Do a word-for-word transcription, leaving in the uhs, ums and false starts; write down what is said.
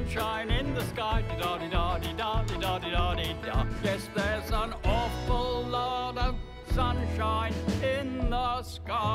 sunshine in the sky. Da-di-da-di-da-di-da-di-da-di-da-di-da. Yes, there's an awful lot of sunshine in the sky.